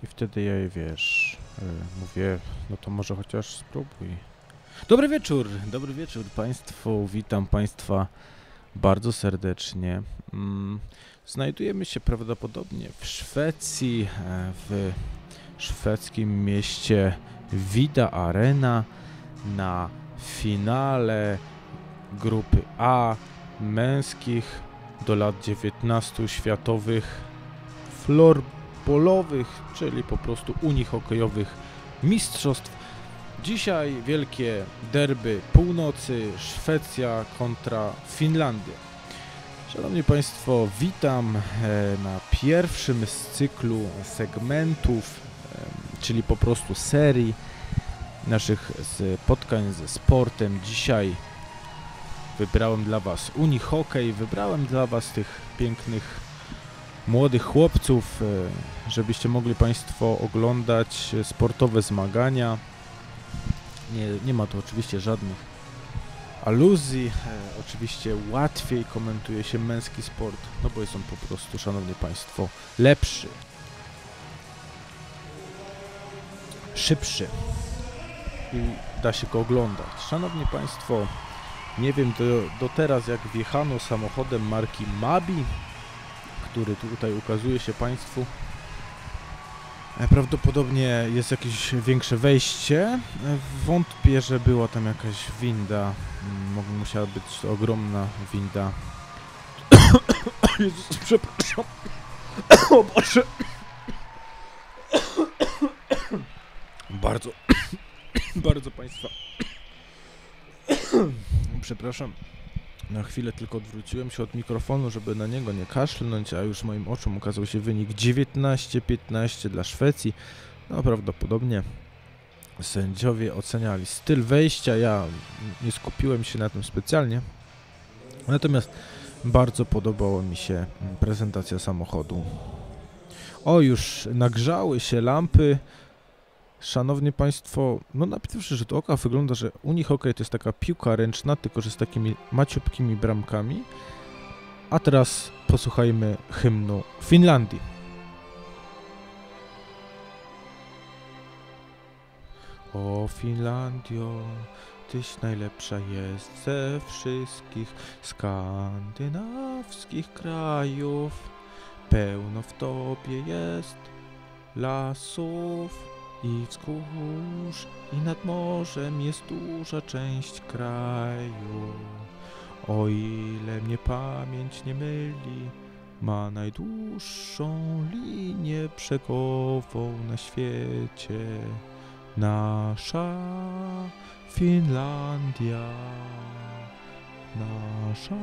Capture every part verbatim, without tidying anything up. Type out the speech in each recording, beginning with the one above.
I wtedy ja jej, wiesz, yy, mówię, no to może chociaż spróbuj. Dobry wieczór, dobry wieczór Państwu, witam Państwa bardzo serdecznie. Mm, znajdujemy się prawdopodobnie w Szwecji, e, w szwedzkim mieście Vida Arena na finale grupy A męskich do lat dziewiętnastu światowych florbolowych, czyli po prostu Unii Hokejowych Mistrzostw. Dzisiaj wielkie derby północy, Szwecja kontra Finlandia. Szanowni Państwo, witam e, na pierwszym z cyklu segmentów, e, czyli po prostu serii naszych spotkań ze sportem. Dzisiaj wybrałem dla Was Unii Hokej, wybrałem dla Was tych pięknych młodych chłopców, e, żebyście mogli Państwo oglądać sportowe zmagania. Nie, nie ma tu oczywiście żadnych aluzji, e, oczywiście łatwiej komentuje się męski sport, no bo jest on po prostu, szanowni Państwo, lepszy, szybszy i da się go oglądać. Szanowni Państwo, nie wiem do, do teraz jak wjechano samochodem marki Mabi, który tutaj ukazuje się Państwu. Prawdopodobnie jest jakieś większe wejście. Wątpię, że była tam jakaś winda. Mogła, musiała być ogromna winda. Jezus, przepraszam. O Boże. Bardzo, bardzo Państwa. Przepraszam. Na chwilę tylko odwróciłem się od mikrofonu, żeby na niego nie kaszlnąć, a już moim oczom ukazał się wynik dziewiętnaście piętnaście dla Szwecji. No prawdopodobnie sędziowie oceniali styl wejścia, ja nie skupiłem się na tym specjalnie. Natomiast bardzo podobała mi się prezentacja samochodu. O, już nagrzały się lampy. Szanowni Państwo, no na pierwszy rzut oka wygląda, że Unii Hokej to jest taka piłka ręczna, tylko że z takimi maciupkimi bramkami. A teraz posłuchajmy hymnu Finlandii. O Finlandio, tyś najlepsza jest ze wszystkich skandynawskich krajów. Pełno w tobie jest lasów i wzgórz, i nad morzem jest duża część kraju. O ile mnie pamięć nie myli, ma najdłuższą linię brzegową na świecie. Nasza Finlandia, nasza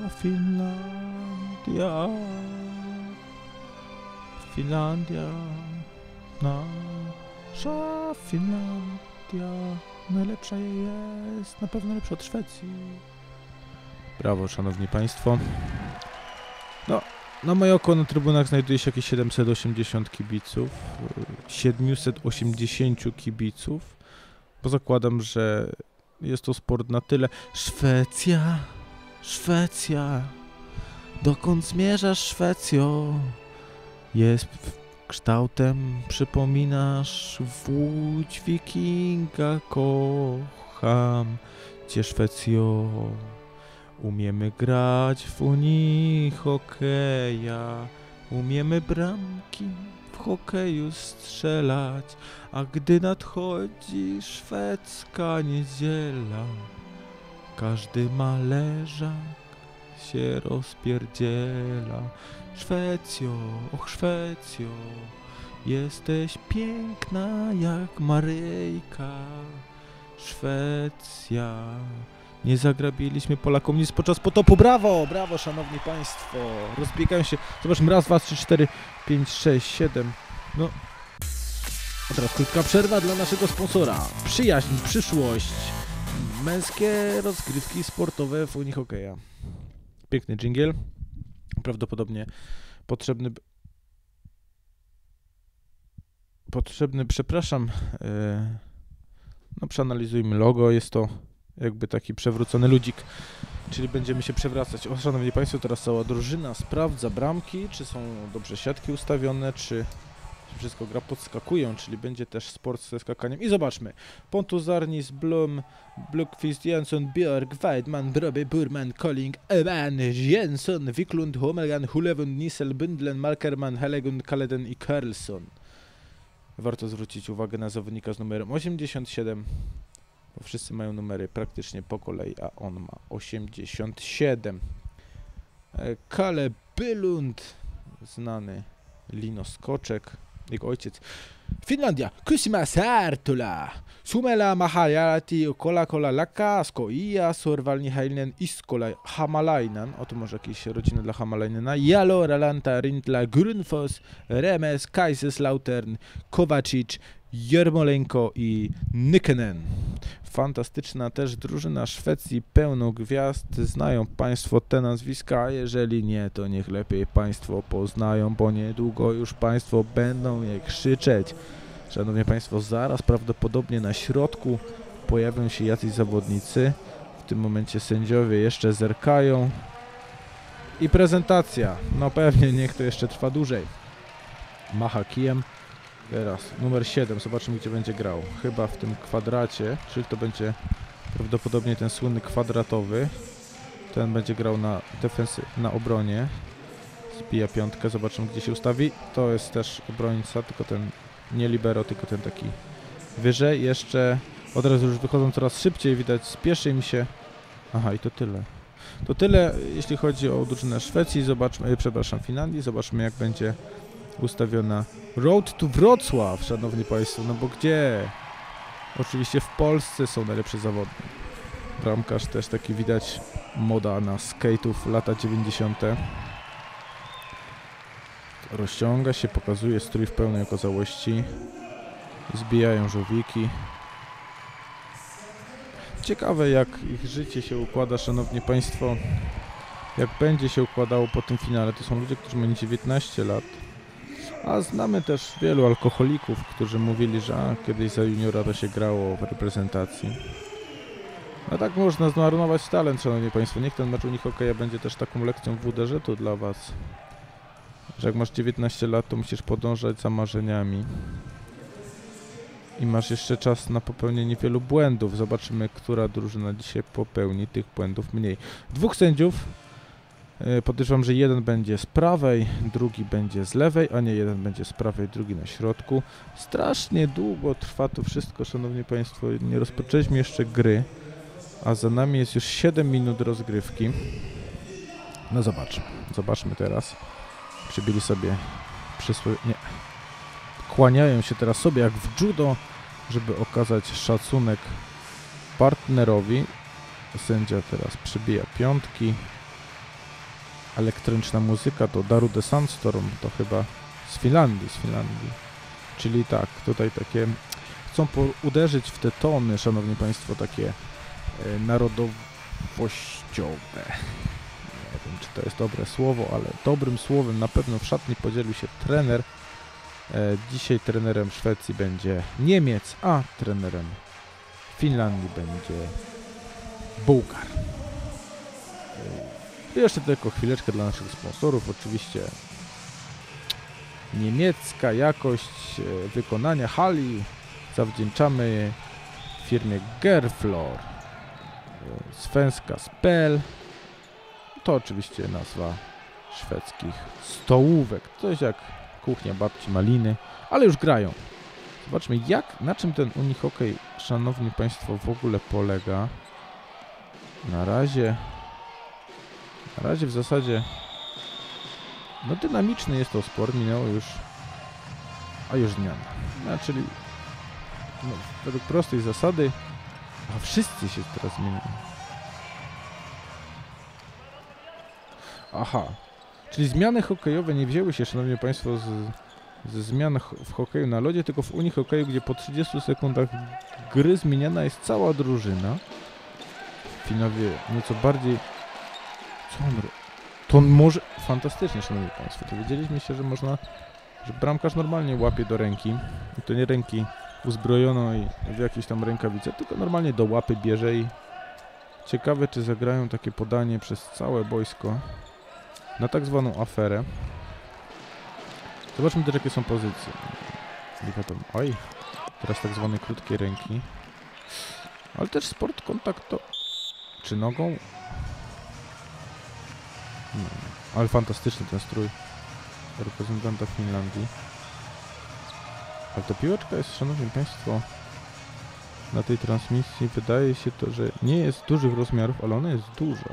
Finlandia, Finlandia, nasza Finlandia, najlepsza jest, na pewno lepsza od Szwecji. Brawo, szanowni Państwo. No, na moje oko na trybunach znajduje się jakieś siedemset osiemdziesiąt kibiców, siedemset osiemdziesiąt kibiców, bo zakładam, że jest to sport na tyle. Szwecja, Szwecja, dokąd zmierzasz, Szwecjo? Jest kształtem, przypominasz Łódź Wikinga, kocham Cię, Szwecjo. Umiemy grać w Unii Hokeja, umiemy bramki w hokeju strzelać, a gdy nadchodzi szwedzka niedziela, każdy mależak się rozpierdziela. Szwecjo, och Szwecjo, jesteś piękna jak Maryjka. Szwecja, nie zagrabiliśmy Polakom nic podczas potopu. Brawo, brawo, szanowni Państwo. Rozbiegają się. Zobaczmy, raz, dwa, trzy, cztery, pięć, sześć, siedem. No. A teraz krótka przerwa dla naszego sponsora. Przyjaźń, przyszłość. Męskie rozgrywki sportowe w Unii Hokeja. Piękny dżingiel. Prawdopodobnie potrzebny... Potrzebny, przepraszam. Yy, no, przeanalizujmy logo. Jest to jakby taki przewrócony ludzik, czyli będziemy się przewracać. O, szanowni Państwo, teraz cała drużyna sprawdza bramki, czy są dobrze siatki ustawione, czy Wszystko gra podskakują, czyli będzie też sport ze skakaniem. I zobaczmy. Pontus Arnis, Blum, Blukvist, Jansson, Björk, Weidman, Broby, Burman, Colling, Evan, Jensson, Wiklund, Homelgan, Hulevund, Nissel, Bundlen, Malkerman, Helegund, Kaleden i Karlsson. Warto zwrócić uwagę na zawodnika z numerem osiemdziesiąt siedem, bo wszyscy mają numery praktycznie po kolei, a on ma osiemdziesiąt siedem. Kalle Bylund, znany linoskoczek, jego ojciec. Finlandia, Kysima Särtula, Sumela Mahajalati, Kola Kola Laka, Skoia, Sorvalni Hailnen, Iskola Hamalainan, oto może jakieś rodziny dla Hamalainena, Jalo, Ralanta, Rintla, Grunfos, Remes, Kaiserslautern, Kovacic, Jarmolenko i Nykenen. Fantastyczna też drużyna Szwecji, pełno gwiazd. Znają Państwo te nazwiska, a jeżeli nie, to niech lepiej Państwo poznają, bo niedługo już Państwo będą je krzyczeć. Szanowni Państwo, zaraz prawdopodobnie na środku pojawią się jacyś zawodnicy. W tym momencie sędziowie jeszcze zerkają. I prezentacja. No pewnie, niech to jeszcze trwa dłużej. Macha kijem. Teraz numer siedem, zobaczymy gdzie będzie grał. Chyba w tym kwadracie, czyli to będzie prawdopodobnie ten słynny kwadratowy. Ten będzie grał na defensy, na obronie. Zbija piątkę, zobaczymy gdzie się ustawi. To jest też obrońca, tylko ten nie libero, tylko ten taki wyżej. Jeszcze od razu już wychodzą coraz szybciej, widać spieszy mi się. Aha, i to tyle. To tyle jeśli chodzi o drużynę Szwecji. Zobaczmy, przepraszam, Finlandii. Zobaczmy jak będzie ustawiona Road to Wrocław, szanowni Państwo, no bo gdzie? Oczywiście w Polsce są najlepsze zawody. Bramkarz też taki widać, moda na skate'ów lata dziewięćdziesiąte. Rozciąga się, pokazuje strój w pełnej okazałości. Zbijają żółwiki. Ciekawe jak ich życie się układa, szanowni Państwo. Jak będzie się układało po tym finale. To są ludzie, którzy mają dziewiętnaście lat. A znamy też wielu alkoholików, którzy mówili, że a, kiedyś za juniora to się grało w reprezentacji. No tak można zmarnować talent, szanowni Państwo. Niech ten mecz unihokeja będzie też taką lekcją W D Ż-u dla Was. Że jak masz dziewiętnaście lat, to musisz podążać za marzeniami. I masz jeszcze czas na popełnienie wielu błędów. Zobaczymy, która drużyna dzisiaj popełni tych błędów mniej. Dwóch sędziów. Podejrzewam, że jeden będzie z prawej, drugi będzie z lewej, a nie jeden będzie z prawej, drugi na środku. Strasznie długo trwa to wszystko, szanowni Państwo. Nie rozpoczęliśmy jeszcze gry, a za nami jest już siedem minut rozgrywki. No zobaczmy, zobaczmy teraz. Przybili sobie przysły... nie. Kłaniają się teraz sobie jak w judo, żeby okazać szacunek partnerowi. Sędzia teraz przybija piątki. Elektroniczna muzyka to Darude Sandstorm, to chyba z Finlandii, z Finlandii. Czyli tak, tutaj takie chcą uderzyć w te tony, szanowni Państwo, takie e, narodowościowe. Nie wiem, czy to jest dobre słowo, ale dobrym słowem na pewno w szatni podzielił się trener. E, dzisiaj trenerem Szwecji będzie Niemiec, a trenerem Finlandii będzie Bułgar. I jeszcze tylko chwileczkę dla naszych sponsorów. Oczywiście niemiecka jakość wykonania hali zawdzięczamy firmie Gerflor. Svenska Spel. To oczywiście nazwa szwedzkich stołówek. Coś jak kuchnia babci Maliny, ale już grają. Zobaczmy jak, na czym ten unihokej, szanowni Państwo, w ogóle polega. Na razie Na razie w zasadzie no dynamiczny jest to sport, minęło już, a już zmiana. No, czyli no, według prostej zasady, a wszyscy się teraz zmieniają. Aha, czyli zmiany hokejowe nie wzięły się, szanowni Państwo, z, ze zmian w hokeju na lodzie, tylko w unihokeju, gdzie po trzydziestu sekundach gry zmieniana jest cała drużyna. Finowie nieco bardziej... Co on robi? To on może... Fantastycznie, szanowni Państwo. Dowiedzieliśmy się, że można... Że bramkarz normalnie łapie do ręki. I to nie ręki uzbrojono i w jakieś tam rękawice, tylko normalnie do łapy bierze i... Ciekawe, czy zagrają takie podanie przez całe boisko na tak zwaną aferę. Zobaczmy też, jakie są pozycje. Oj, teraz tak zwane krótkie ręki. Ale też sport kontakto... Czy nogą? No, ale fantastyczny ten strój reprezentanta Finlandii. Ale ta piłeczka jest, szanowni państwo, na tej transmisji wydaje się to, że nie jest dużych rozmiarów, ale ona jest duża.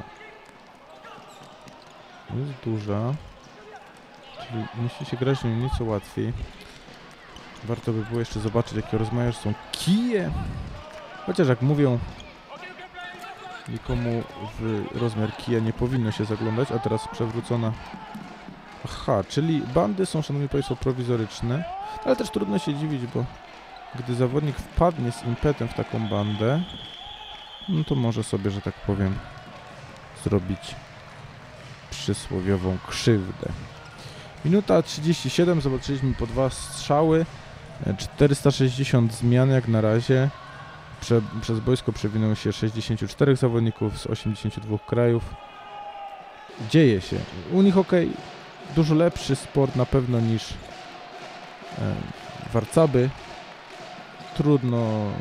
Jest duża. Czyli musi się grać nią nieco łatwiej. Warto by było jeszcze zobaczyć, jakie rozmiary są kije. Chociaż jak mówią, nikomu w rozmiar kija nie powinno się zaglądać, a teraz przewrócona. Aha, czyli bandy są, szanowni państwo, prowizoryczne, ale też trudno się dziwić, bo gdy zawodnik wpadnie z impetem w taką bandę, no to może sobie, że tak powiem, zrobić przysłowiową krzywdę. Minuta trzydzieści siedem, zobaczyliśmy po dwa strzały, czterysta sześćdziesiąt zmian jak na razie. Prze, przez boisko przewinęło się sześćdziesięciu czterech zawodników z osiemdziesięciu dwóch krajów. Dzieje się. Unihokej dużo lepszy sport na pewno niż e, warcaby. Trudno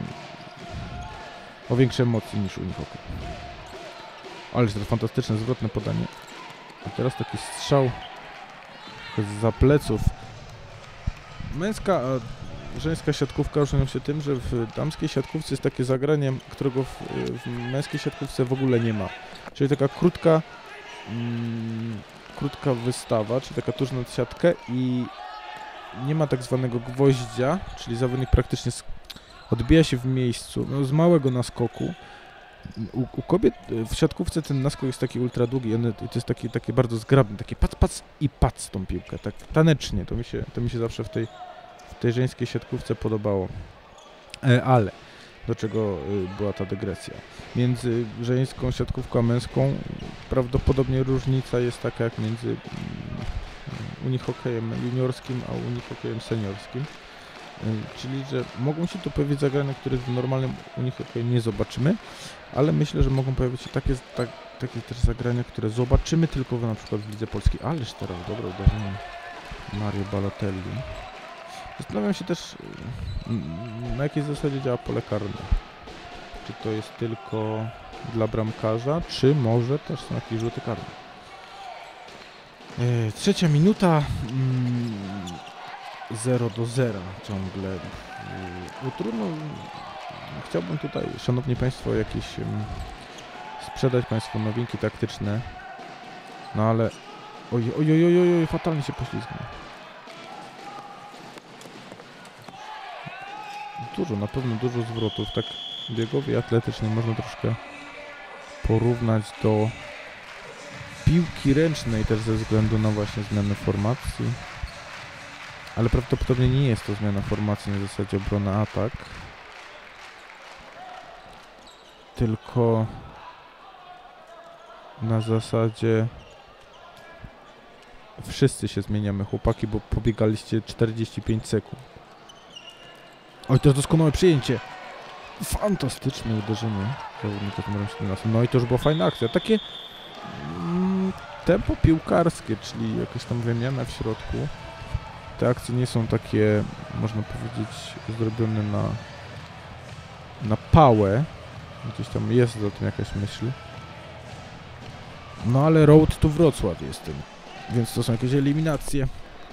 o większe emocje niż unihokej. Ale to fantastyczne zwrotne podanie. A teraz taki strzał za pleców. Męska, a żeńska siatkówka różnią się tym, że w damskiej siatkówce jest takie zagranie, którego w, w męskiej siatkówce w ogóle nie ma. Czyli taka krótka mm, krótka wystawa, czyli taka tuż nad siatkę i nie ma tak zwanego gwoździa, czyli zawodnik praktycznie odbija się w miejscu, no, z małego naskoku. U, u kobiet w siatkówce ten naskok jest taki ultra długi i, one, i to jest taki, takie bardzo zgrabne, takie pac, pac i pac tą piłkę, tak tanecznie, to mi się, to mi się zawsze w tej, w tej żeńskiej siatkówce podobało. E, ale do czego y, była ta dygresja? Między żeńską siatkówką a męską prawdopodobnie różnica jest taka jak między y, unihokejem juniorskim a unihokejem seniorskim. Y, czyli, że mogą się tu pojawić zagrania, których w normalnym unihokeju nie zobaczymy, ale myślę, że mogą pojawić się takie, tak, takie też zagrania, które zobaczymy tylko w, na przykład w Lidze Polskiej. Ależ teraz dobre uderzenie Mario Balotelli. Zastanawiam się też, na jakiej zasadzie działa pole karne. Czy to jest tylko dla bramkarza, czy może też są jakieś rzuty karne. E, trzecia minuta. Mm, zero do zera ciągle. E, no trudno. Chciałbym tutaj, szanowni państwo, jakieś um, sprzedać państwu nowinki taktyczne. No ale... Oj, oj, oj, oj, oj, fatalnie się poślizgnął. Dużo, na pewno dużo zwrotów, tak biegowi i atletycznie można troszkę porównać do piłki ręcznej też ze względu na właśnie zmianę formacji. Ale prawdopodobnie nie jest to zmiana formacji na zasadzie obrona-atak. Tylko na zasadzie wszyscy się zmieniamy, chłopaki, bo pobiegaliście czterdzieści pięć sekund. Oj, to jest doskonałe przyjęcie. Fantastyczne uderzenie zawodnika z numerem siedemnastym. No i to już była fajna akcja. Takie mm, tempo piłkarskie, czyli jakaś tam wymiana w środku. Te akcje nie są takie, można powiedzieć, zrobione na, na pałę. Gdzieś tam jest za tym jakaś myśl. No ale road to Wrocław jest tym. Więc to są jakieś eliminacje.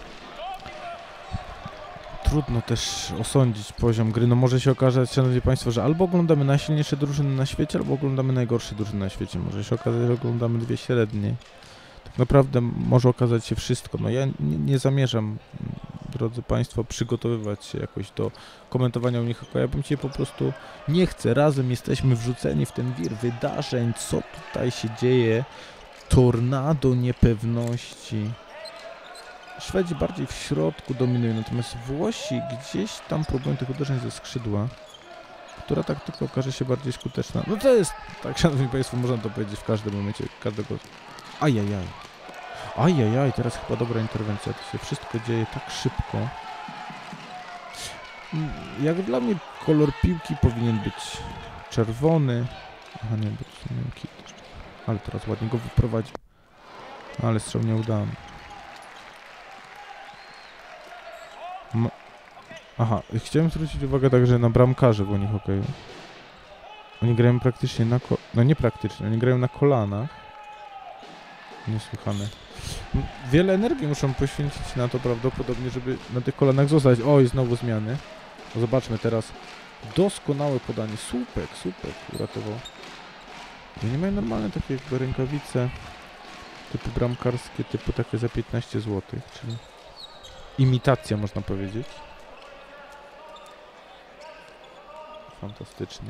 Trudno też osądzić poziom gry. No może się okazać, szanowni państwo, że albo oglądamy najsilniejsze drużyny na świecie, albo oglądamy najgorsze drużyny na świecie. Może się okazać, że oglądamy dwie średnie. Tak naprawdę może okazać się wszystko. No ja nie, nie zamierzam, drodzy państwo, przygotowywać się jakoś do komentowania unihokeja. Ja bym się po prostu nie chcę. Razem jesteśmy wrzuceni w ten wir wydarzeń. Co tutaj się dzieje? Tornado niepewności. Szwedzi bardziej w środku dominują, natomiast Włosi gdzieś tam próbują tych uderzeń ze skrzydła, która taktyka okaże się bardziej skuteczna. No to jest, tak szanowni państwo, można to powiedzieć w każdym momencie, każdego... Ajajaj. Ajajaj, teraz chyba dobra interwencja, to się wszystko dzieje tak szybko. Jak dla mnie kolor piłki powinien być czerwony. Aha, nie, bo to są miękki też. Ale teraz ładnie go wyprowadzi. Ale strzał nie udany. Ma... Aha, chciałem zwrócić uwagę także na bramkarzy w Unii Hokeju. Oni grają praktycznie na ko... No nie praktycznie, oni grają na kolanach. Niesłychane. Wiele energii muszą poświęcić na to prawdopodobnie, żeby na tych kolanach zostać. Oj, znowu zmiany. No zobaczmy teraz. Doskonałe podanie. Słupek, słupek uratował. I nie mają normalne takie jakby rękawice typu bramkarskie, typu takie za piętnaście złotych, czyli imitacja można powiedzieć. Fantastycznie.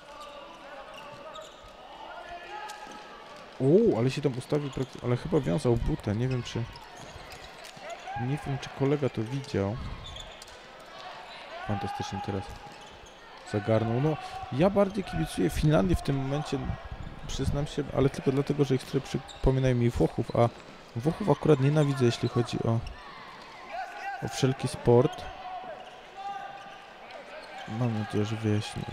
O, ale się tam ustawił, ale chyba wiązał butę, nie wiem czy... Nie wiem czy kolega to widział. Fantastycznie teraz zagarnął. No, ja bardziej kibicuję Finlandii w tym momencie, przyznam się, ale tylko dlatego, że ich trochę przypominają mi Włochów, a Włochów akurat nienawidzę, jeśli chodzi o, o wszelki sport. Mam nadzieję, że wyjaśnię.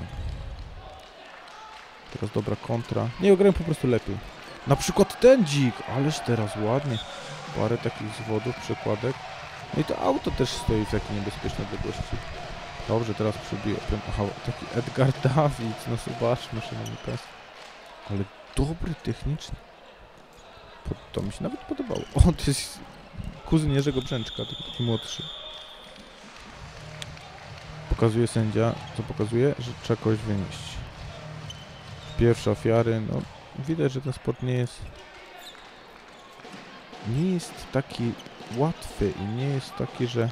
Teraz dobra kontra. Nie, grałem po prostu lepiej. Na przykład ten dzik, ależ teraz ładnie. Parę takich zwodów, przekładek. No i to auto też stoi w takiej niebezpiecznej odległości. Dobrze, teraz przebiję. Aha, taki Edgar David, no zobaczmy, szanowni państwo. Ale dobry technicznie. To mi się nawet podobało. O, to jest kuzyn Jerzego Brzęczka, tylko taki młodszy. Pokazuje sędzia, co pokazuje? Że trzeba kogoś wynieść. Pierwsze ofiary, no widać, że ten sport nie jest nie jest taki łatwy i nie jest taki, że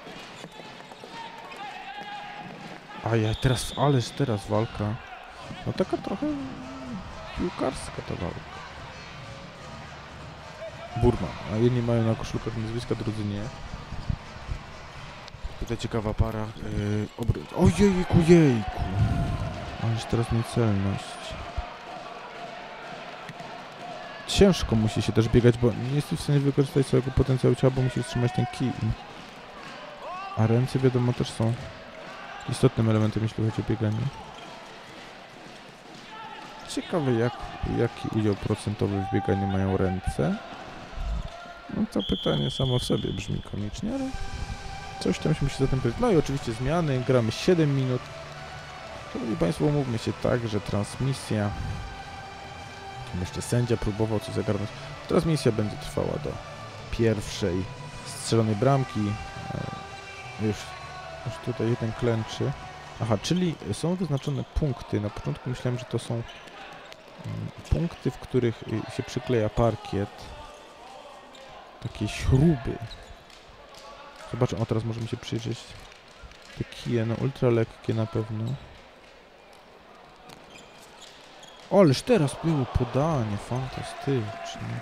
a ja teraz, ależ teraz walka. No taka trochę piłkarska ta walka. Burman, a jedni mają na koszulkach nazwiska, drudzy nie. Tutaj ciekawa para, yy, obrót. Ojejku, jejku. Ależ teraz niecelność. Ciężko musi się też biegać, bo nie jesteś w stanie wykorzystać swojego potencjału ciała, bo musisz trzymać ten kij. A ręce, wiadomo, też są istotnym elementem, jeśli chodzi o bieganie. Ciekawe, jak, jaki udział procentowy w bieganiu mają ręce. No to pytanie samo w sobie brzmi komicznie, ale coś tam się musi zatem powiedzieć. No i oczywiście zmiany, gramy siedem minut. Szanowni Państwo, umówmy się tak, że transmisja, jeszcze sędzia próbował coś zagarnąć. Transmisja będzie trwała do pierwszej strzelonej bramki. Już, już tutaj jeden klęczy. Aha, czyli są wyznaczone punkty. Na początku myślałem, że to są punkty, w których się przykleja parkiet. Takie śruby. Zobaczę, o teraz możemy się przyjrzeć. Te kije, no ultra lekkie na pewno. O, ależ teraz było podanie, fantastyczne.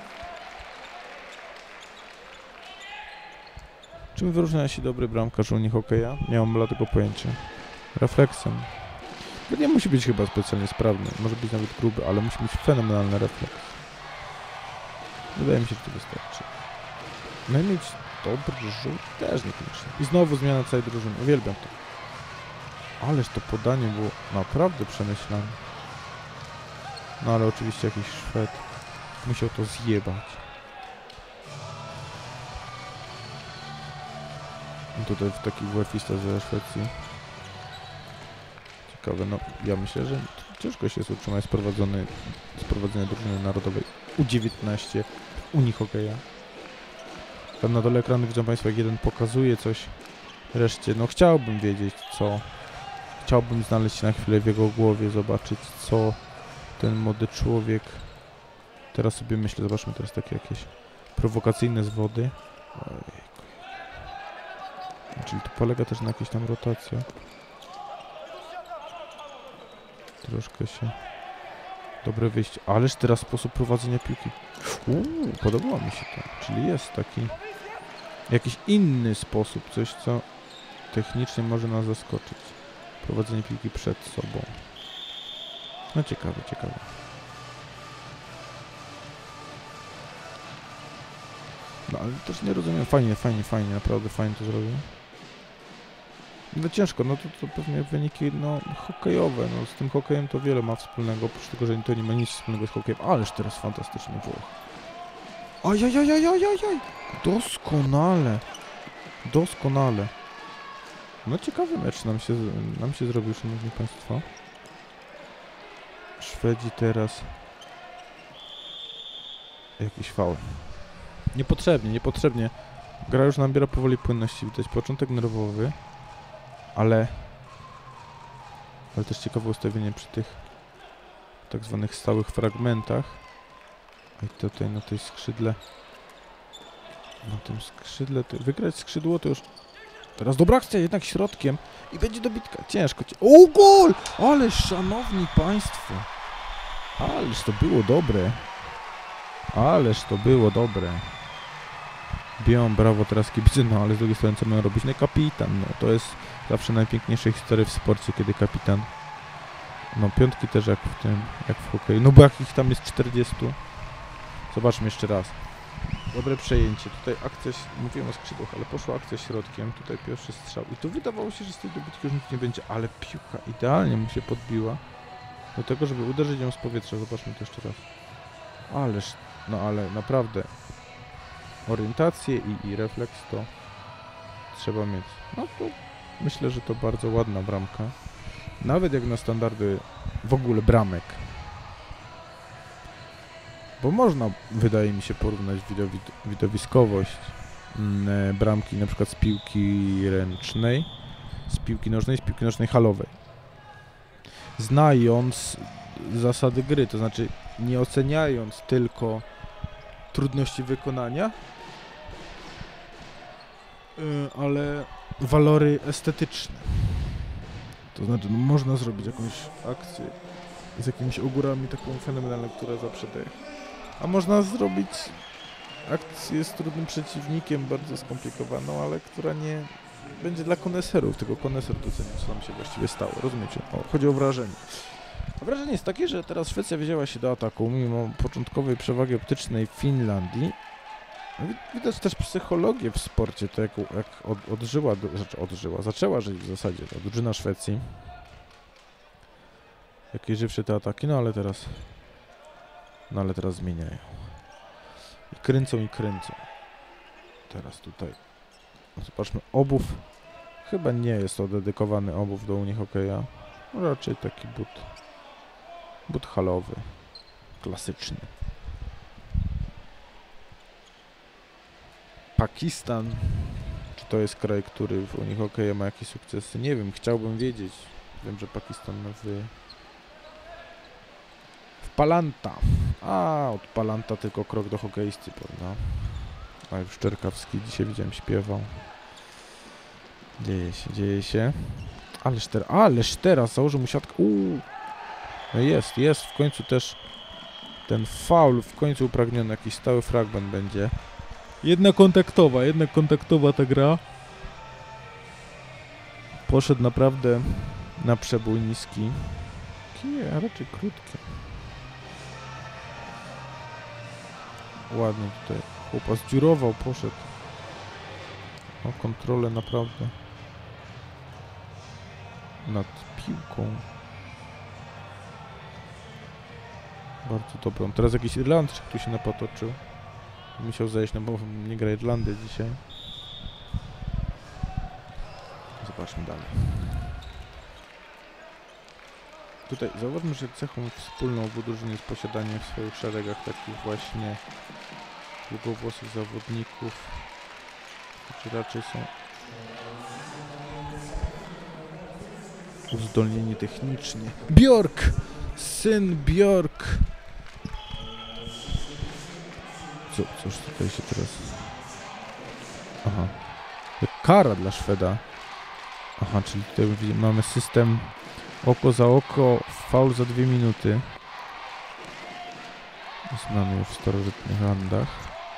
Czym wyróżnia się dobry bramkarz Unii Hokeja? Nie mam bladego pojęcia. Refleksem. Nie musi być chyba specjalnie sprawny, może być nawet gruby, ale musi mieć fenomenalny refleks. Wydaje mi się, że to wystarczy. No i mieć dobry rzut też niekoniecznie. I znowu zmiana całej drużyny, uwielbiam to. Ależ to podanie było naprawdę przemyślane. No ale oczywiście jakiś Szwed musiał to zjebać. I tutaj w taki WF-ista ze Szwecji. Ciekawe, no ja myślę, że ciężko się jest utrzymać sprowadzony, sprowadzenie drużyny narodowej U dziewiętnaście Unii Hokeja. Tam na dole ekranu widzą Państwo, jak jeden pokazuje coś reszcie. No chciałbym wiedzieć co. Chciałbym znaleźć się na chwilę w jego głowie, zobaczyć co ten młody człowiek teraz sobie myślę. Zobaczmy teraz takie jakieś prowokacyjne zwody. Ojejku. Czyli to polega też na jakiejś tam rotacji. Troszkę się... Dobre wyjście. Ależ teraz sposób prowadzenia piłki. Uuu, podobało mi się to. Czyli jest taki... jakiś inny sposób. Coś, co technicznie może nas zaskoczyć. Prowadzenie piłki przed sobą. No ciekawe, ciekawe. No ale też nie rozumiem. Fajnie, fajnie, fajnie. Naprawdę fajnie to zrobił. No ciężko, no to, to pewnie wyniki no, hokejowe, no z tym hokejem to wiele ma wspólnego, oprócz tego, że to nie ma nic wspólnego z hokejem, ależ teraz fantastyczny Włoch. Ajajajajajajaj, doskonale, doskonale. No ciekawy mecz nam się, nam się zrobił, szanowni państwo. Szwedzi teraz... Jakiś faul. Niepotrzebnie, niepotrzebnie. Gra już nabiera powoli płynności, widać początek nerwowy, ale... Ale też ciekawe ustawienie przy tych tak zwanych stałych fragmentach. I tutaj na tej skrzydle... Na tym skrzydle... To wygrać skrzydło to już... Teraz dobra akcja, jednak środkiem i będzie dobitka. Ciężko. O, gol! Ależ, szanowni państwo. Ależ to było dobre. Ależ to było dobre. Biją, brawo teraz kibice, no ale z drugiej strony co mają robić? No kapitan, no to jest zawsze najpiękniejsza historia w sporcie, kiedy kapitan. No piątki też jak w tym, jak w hokeju. No bo jak ich tam jest czterdziestu. Zobaczmy jeszcze raz. Dobre przejęcie. Tutaj akcja, mówiłem o skrzydłach, ale poszła akcja środkiem. Tutaj pierwszy strzał. I tu wydawało się, że z tej dobitki już nic nie będzie, ale piłka idealnie mu się podbiła do tego, żeby uderzyć ją z powietrza. Zobaczmy to jeszcze raz. Ależ, no ale naprawdę orientację i, i refleks to trzeba mieć. No to myślę, że to bardzo ładna bramka. Nawet jak na standardy w ogóle bramek. Bo można, wydaje mi się, porównać widowi widowiskowość mm, bramki na przykład z piłki ręcznej, z piłki nożnej, z piłki nożnej halowej. Znając zasady gry, to znaczy nie oceniając tylko trudności wykonania, yy, ale walory estetyczne. To znaczy, no, można zrobić jakąś akcję z jakimiś ogórami taką fenomenalną, która zaprzedaje. A można zrobić akcję z trudnym przeciwnikiem, bardzo skomplikowaną, ale która nie będzie dla koneserów, tylko koneser doceni, co tam się właściwie stało. Rozumiecie? O, chodzi o wrażenie. A wrażenie jest takie, że teraz Szwecja wzięła się do ataku, mimo początkowej przewagi optycznej Finlandii. Widać też psychologię w sporcie, to jak, jak od, odżyła, znaczy odżyła, zaczęła żyć w zasadzie ta drużyna Szwecji. Jakie żywsze te ataki, no ale teraz, no ale teraz zmieniają. I kręcą i kręcą. Teraz tutaj, no zobaczmy, obów, chyba nie jest to dedykowany obów do unihokeja, raczej taki but, but halowy, klasyczny. Pakistan, czy to jest kraj, który w unihokeju ma jakieś sukcesy? Nie wiem, chciałbym wiedzieć. Wiem, że Pakistan ma w... w Palanta. A, od Palanta tylko krok do hokeisty, prawda? A już Czerkawski dzisiaj widziałem, śpiewał. Dzieje się, dzieje się. Ależ teraz, ależ teraz założył mu siatkę. Uuu. No jest, jest w końcu też ten faul, w końcu upragniony, jakiś stały fragment będzie. Jedna kontaktowa, jedna kontaktowa ta gra. Poszedł naprawdę na przebój niski. Nie, raczej krótki. Ładnie tutaj chłopa zdziurował, poszedł. O kontrolę naprawdę nad piłką. Bardzo dobrą. Teraz jakiś Irlandczyk tu się napatoczył. Musiał zejść, no bo nie gra Irlandy dzisiaj. Zobaczmy dalej. Tutaj zauważmy, że cechą wspólną w drużynie jest posiadanie w swoich szeregach takich właśnie długowłosych zawodników, którzy raczej są uzdolnieni technicznie. Bjork! Syn Bjork! Co, cóż tutaj się teraz... Aha. Kara dla Szweda. Aha, czyli tutaj mamy system oko za oko, faul za dwie minuty. Znany już w starożytnych handach.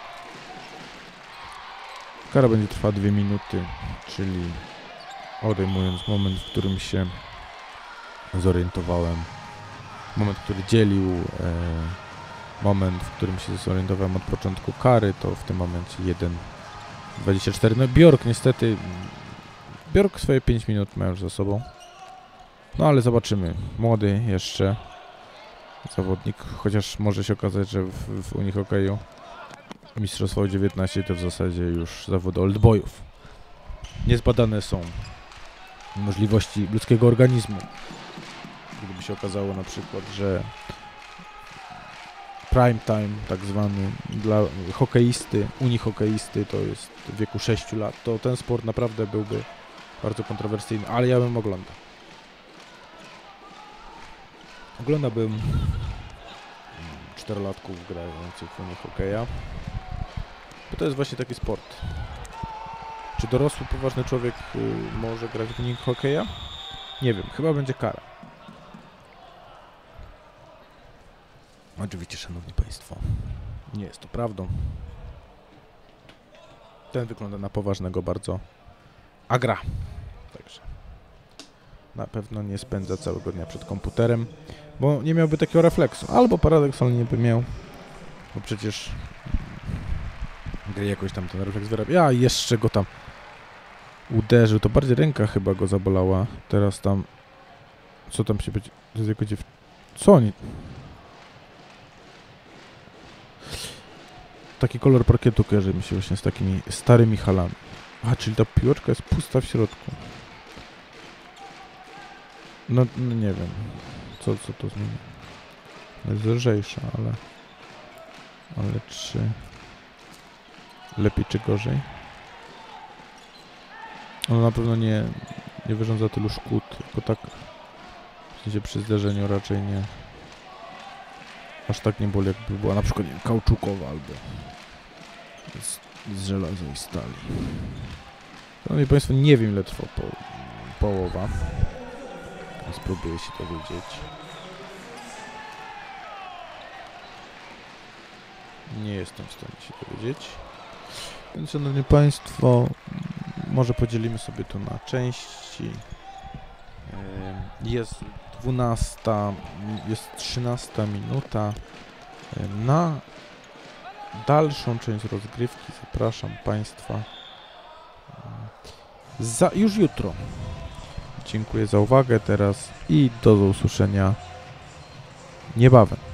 Kara będzie trwała dwie minuty, czyli odejmując moment, w którym się zorientowałem. Moment, który dzielił... E, moment, w którym się zorientowałem od początku kary, to w tym momencie jeden dwadzieścia cztery. No Bjork niestety, Bjork swoje pięć minut ma już za sobą. No ale zobaczymy. Młody jeszcze zawodnik, chociaż może się okazać, że w, w unihokeju mistrzostwo dziewiętnaście to w zasadzie już zawód oldboyów. Niezbadane są możliwości ludzkiego organizmu. Gdyby się okazało na przykład, że prime time tak zwany dla hokeisty, unihokeisty to jest w wieku sześciu lat, to ten sport naprawdę byłby bardzo kontrowersyjny, ale ja bym oglądał. Oglądałbym czterolatków grających w unihokeja, bo to jest właśnie taki sport. Czy dorosły, poważny człowiek y, może grać w unihokeja? Nie wiem, chyba będzie kara. Oczywiście, szanowni państwo, nie jest to prawdą. Ten wygląda na poważnego bardzo, a gra. Także na pewno nie spędza całego dnia przed komputerem, bo nie miałby takiego refleksu. Albo paradoksalnie by miał, bo przecież gry jakoś tam ten refleks wyrabia. Ja jeszcze go tam uderzył, to bardziej ręka chyba go zabolała. Teraz tam, co tam się będzie, to jest jako dziew... Co oni... Taki kolor parkietu kojarzy mi się właśnie z takimi starymi halami. A, czyli ta piłeczka jest pusta w środku. No, no nie wiem, co, co to zmieni. Jest lżejsza, ale... Ale czy... Lepiej czy gorzej? Ona na pewno nie, nie wyrządza tylu szkód, tylko tak... W sensie przy zderzeniu raczej nie... Aż tak nie boli, jakby była na przykład nie wiem, kauczukowa albo z, z żelaza i stali. Szanowni państwo, nie wiem ile trwa po, połowa. Spróbuję się dowiedzieć. Nie jestem w stanie się dowiedzieć. Więc szanowni państwo, może podzielimy sobie to na części. Jest dwunasta, jest trzynasta minuta. Na dalszą część rozgrywki zapraszam państwa za, już jutro. Dziękuję za uwagę teraz i do usłyszenia niebawem.